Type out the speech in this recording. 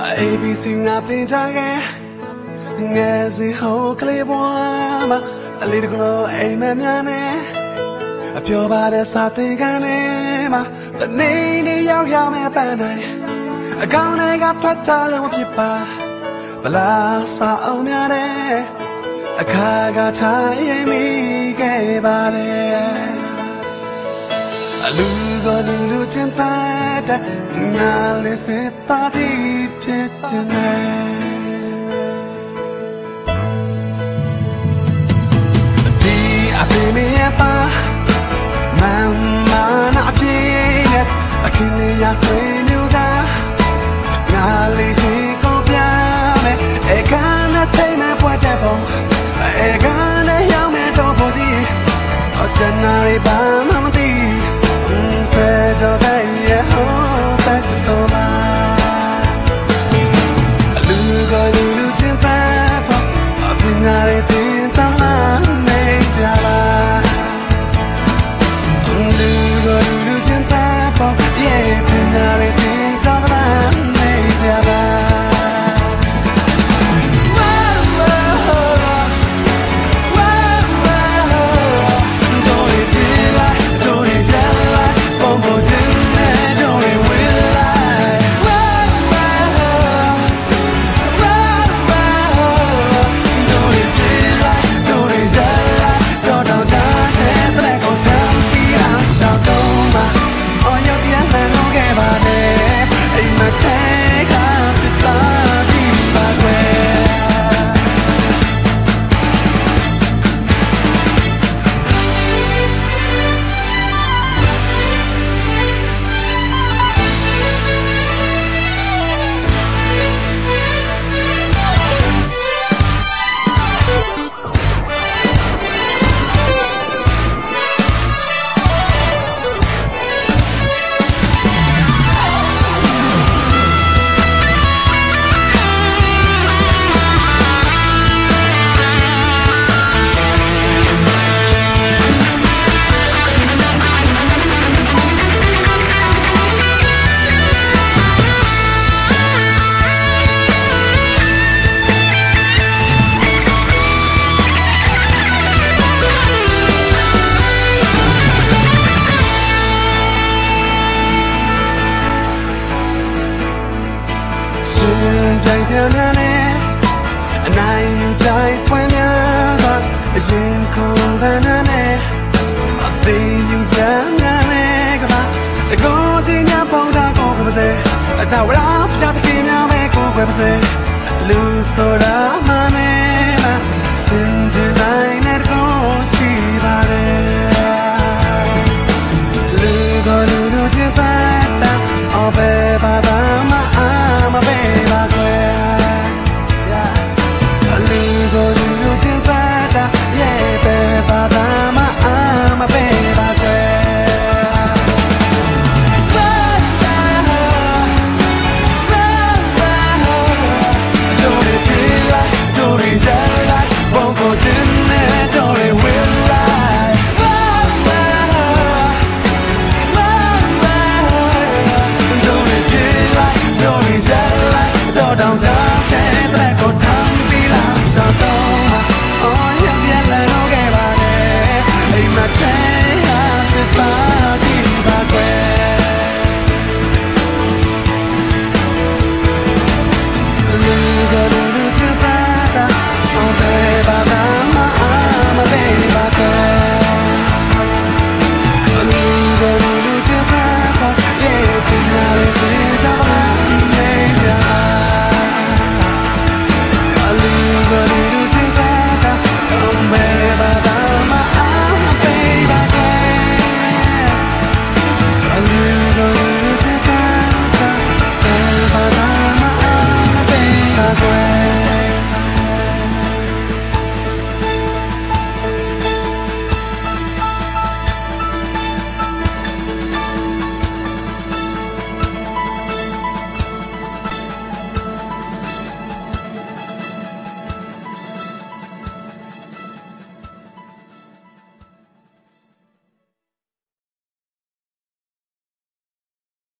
ABC ငါသင်ကြားခဲ့ငယ်စီဟိုကလေးဘဝမှာအလေးတကလို့အိမ်မများနဲ့အပြောပါတဲ့စာသင်ခန်းထဲမှာတနေ့နေ့ရောက်မဲ့ပန်းတိုင်းအကောင်းတွေကထွက်ထားလို့ဖြစ်ပါဗလားစာအောင်များတဲ့အခါကထားရင်မိခဲ့ပါတယ်အလူကလူချင်းတဲ့ငါလေးစတာတီဖြစ်နေဒီအဖေမရပါမမနာပြေနဲ့အခင်းရဆွေမျိုးကငါလေးစီကိုပြမယ်အေကနဲ့ထိမ့်မဲ့ပွက်တဲ့ပုံအေကနဲ့ရောက်မဲ့တော့ပေါ်ကြီးအတနာရီပါမမသိစေကြောတဲ့ရဲ့ဟောတဲ့တော့မှာလူကလူချင်းတဲ့ပုံအပင်ငါရဲ့တင်တလာနေကြပါလူကလူချင်းတဲ့ပုံရဲ့ပင်ငါရဲ့တင်တလာနေကြပါပြန်နေအနိုင်တိုင်းပွင့်များစွာအရင်ခုန်တဲ့